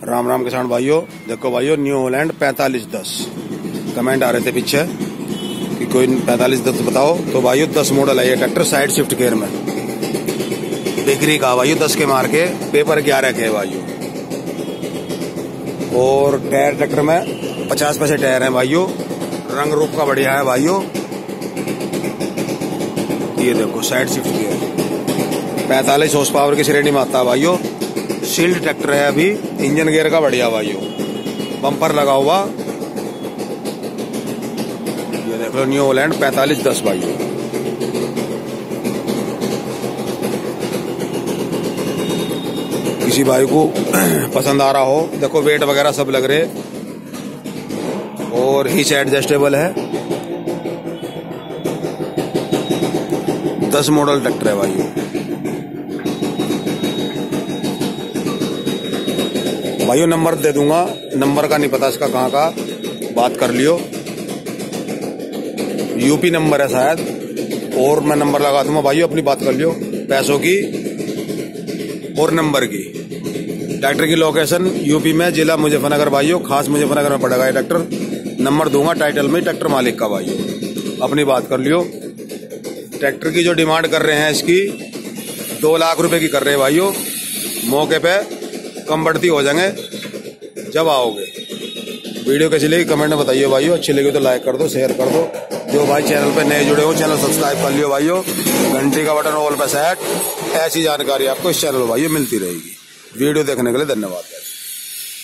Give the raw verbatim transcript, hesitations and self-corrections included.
राम राम किसान भाइयों, देखो भाइयों न्यू हॉलैंड पैंतालीस दस कमेंट आ रहे थे पीछे कि कोई पैंतालीस दस बताओ। तो भाइयों दस मॉडल है ये ट्रैक्टर, साइड शिफ्ट गेयर में बिक्री का भाइयों, दस के मार के पेपर ग्यारह के भाइयों। और टायर ट्रैक्टर में पचास पैसे टायर है भाइयों, रंग रूप का बढ़िया है भाइयों। ये देखो साइड शिफ्ट गियर पैंतालीस हॉर्स पावर की श्रेणी में आता है भाइयों। शील्ड ट्रैक्टर है अभी, इंजन गियर का बढ़िया भाइयों, बम्पर लगा हुआ। ये देख लो न्यू हॉलैंड पैंतालीस दस भाइयों। किसी भाई को पसंद आ रहा हो, देखो वेट वगैरह सब लग रहे और हिच एडजस्टेबल है। दस मॉडल ट्रैक्टर है भाइयों। भाइयों नंबर दे दूंगा, नंबर का नहीं पता इसका कहाँ का, बात कर लियो। यूपी नंबर है शायद, और मैं नंबर लगा दूंगा भाइयों, अपनी बात कर लियो पैसों की और नंबर की। ट्रैक्टर की लोकेशन यूपी में, जिला मुजफ्फरनगर भाइयों, खास मुजफ्फरनगर में पड़ेगा ये ट्रैक्टर। नंबर दूंगा टाइटल में ट्रैक्टर मालिक का भाइयों, अपनी बात कर लियो। ट्रैक्टर की जो डिमांड कर रहे हैं इसकी दो लाख रुपए की कर रहे हैं भाइयों। मौके पे कम बढ़ती हो जाएंगे जब आओगे। वीडियो कैसी लगी कमेंट में बताइए भाइयों, अच्छी लगी तो लाइक कर दो, शेयर कर दो। जो भाई चैनल पे नए जुड़े हो चैनल सब्सक्राइब कर लियो भाइयों, घंटी का बटन ऑल पे सेट। ऐसी जानकारी आपको इस चैनल पर भाइयों मिलती रहेगी। वीडियो देखने के लिए धन्यवाद।